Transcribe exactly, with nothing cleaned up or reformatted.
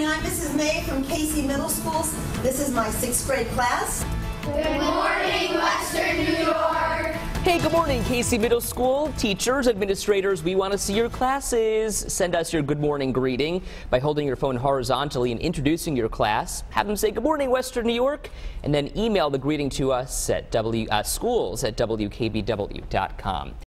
I'm Missus May from Casey Middle School. This is my sixth grade class. Good morning, Western New York. Hey, good morning, Casey Middle School. Teachers, administrators, we want to see your classes. Send us your good morning greeting by holding your phone horizontally and introducing your class. Have them say good morning, Western New York, and then email the greeting to us at w, uh, schools at W K B W dot com.